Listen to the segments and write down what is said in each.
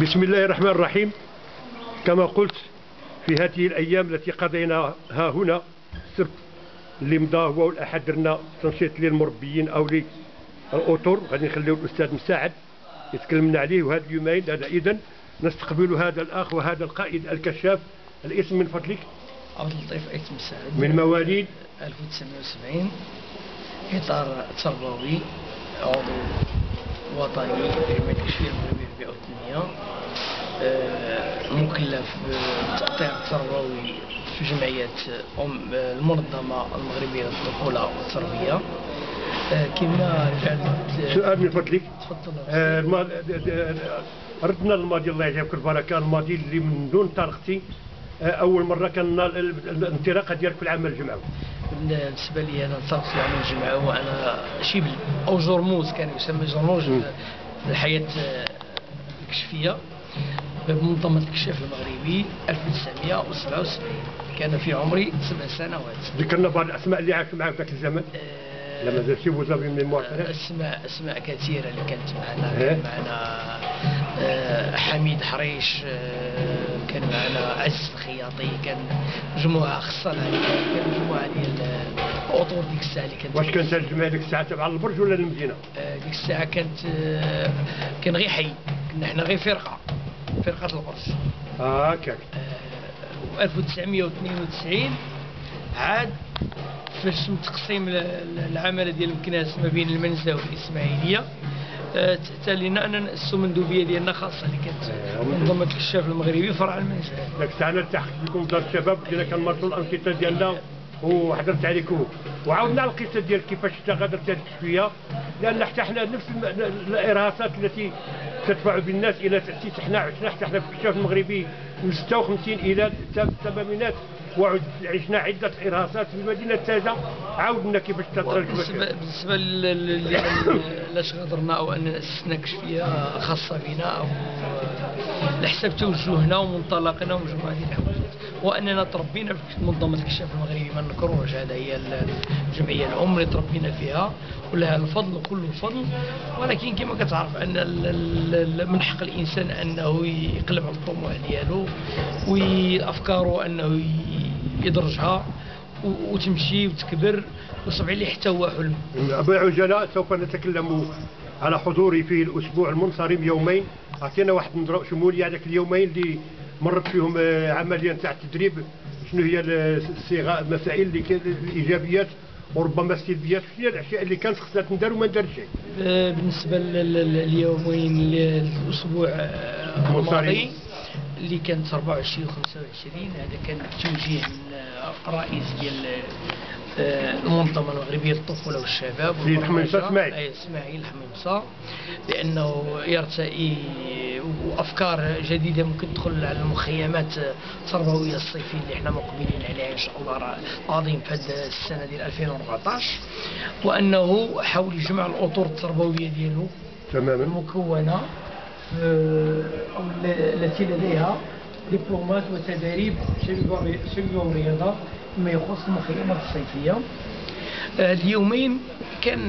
بسم الله الرحمن الرحيم. كما قلت في هذه الأيام التي قضيناها هنا السبت اللي مضى هو والأحد درنا تنشيط للمربيين أو للأطر، غادي نخليو الأستاذ مساعد يتكلم لنا عليه. وهذا اليومين هذا إذن نستقبل هذا الأخ وهذا القائد الكشاف. الاسم من فضلك؟ عبد اللطيف أيت مساعد. من مواليد 1970، إطار تربوي، عضو وطني لجمعية الكشفية المغربية للبيئة والتنمية، مكلف بالتأطير التربوي في جمعية المنظمة المغربية للطفولة والتربية. كما رجعت سؤال من فضلك. تفضل. ردنا الماضي الله يجزاك البركة، الماضي اللي من دون طريقتي أول مرة كان الانطلاقة ديالك في العمل الجمعوي. بالنسبة لي أنا انطلقت في العمل الجمعوي وأنا شبل أو جرموز، كان يسمى جرموز في الحياة الكشفية بمنظمة الكشاف المغربي 1977. كان في عمري 7 سنوات. ذكرنا بعض الأسماء اللي عاشوا معك ذاك الزمن. لا مازال شي وزاري من المواطنين. اسماء كثيره اللي كانت معنا. كان معنا حميد حريش، كان معنا عز الخياطي، كان مجموعه خاصه كان مجموعه ديال الاطور ديك الساعه اللي كانت. واش كانت الجمعيه ديك الساعه تبع البرج ولا المدينه؟ ديك الساعه كان غير حي، كنا حنا غير فرقه البرج. هكاك. 1992 عاد فاش تم تقسيم العماله ديال الكناس ما بين المنزه والاسماعيليه، تحتى لنا ان ناسسوا مندوبيه ديالنا خاصه اللي كانت منظمه الكشاف المغربي فرع المنزه. داك الساعه انا التحقت بكم دار الشباب، بدينا كنمارسوا الانشطه ديالنا وحضرت عليكم وعاودنا على القصه ديال كيفاش غادرت هذه الكشفيه، لان حتى حنا نفس الارهاصات التي تدفع بالناس الى تاسيس. حنا عشنا حتى حنا في الكشاف المغربي من 56 الى الثمانينات، وعشنا عده ارهاصات في مدينه تازه. عاودنا كيفاش تطرق. بالنسبه لاش غادرنا او ان اسسنا كشفيه خاصه بنا او لحساب توجهنا ومنطلقنا ومجموعه ديال الحوايج، واننا تربينا في منظمه الكشاف المغربي ما نكروش. هذا هي الجمعيه الام اللي تربينا فيها ولها الفضل وكل الفضل. ولكن كما كتعرف ان من حق الانسان انه يقلب على الطموح ديالو وافكاره انه يدرجها وتمشي وتكبر وصبح لي حتى هو حلم. أبي عجلاء سوف نتكلم على حضوري في الأسبوع المنصرم يومين. أعطينا واحد النظرة شمولية على اليومين اللي مرت فيهم عملية تاع التدريب. شنو هي الصيغة، المسائل اللي الإيجابيات وربما السلبيات، شنو هي الأشياء اللي كانت خصها تندار وما ندار شيء. بالنسبة لليومين الأسبوع الماضي اللي كانت 24 و 25، هذا كان توجيه من الرئيس ديال المنظمة المغربية للطفولة والشباب سيد حميصة اسماعيل حميصة، لأنه يرتئي وأفكار جديدة ممكن تدخل على المخيمات التربوية الصيفية اللي احنا مقبلين عليها إن شاء الله العظيم في هذه السنة ديال 2014، وأنه حاول يجمع الأطر التربوية ديالو تماما مكونة التي لديها دبلومات وتدريب سلبي ورياضة فيما يخص المخيمات الصيفية. اليومين كان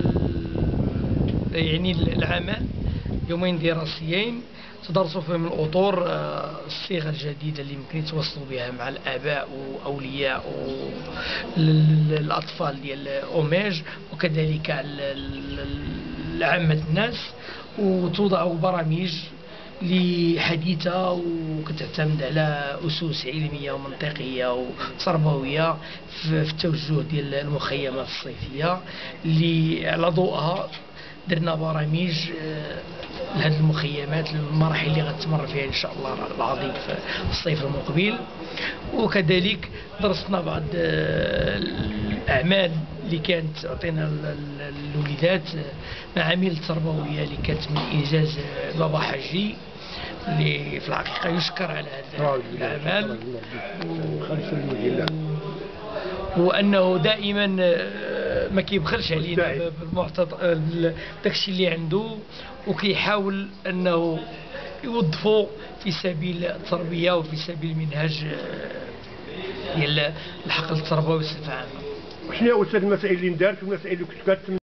يعني العمل يومين دراسيين تدرسوا فيهم الأطر، الصيغة الجديدة اللي ممكن يتواصلوا بها مع الآباء وأولياء الأطفال ديال أوميج وكذلك عامة الناس، وتوضع برامج اللي حديثة وكتعتمد على أسس علمية ومنطقية وتربوية في التوجه ديال المخيمات الصيفية اللي على ضوءها درنا برامج لهذه المخيمات المراحل اللي غتمر فيها ان شاء الله العظيم في الصيف المقبل. وكذلك درسنا بعض الاعمال اللي كانت تعطينا الوليدات، معامل تربويه اللي كانت من انجاز بابا حجي اللي في الحقيقه يشكر على هذا الاعمال، وانه دائما ما كيبخلش علينا داكشي اللي عنده، وكيحاول انه يوظفه في سبيل التربيه وفي سبيل منهج ديال الحقل التربوي بصفه عامه. شنو هو المسائل اللي ندارت والمسائل اللي كنت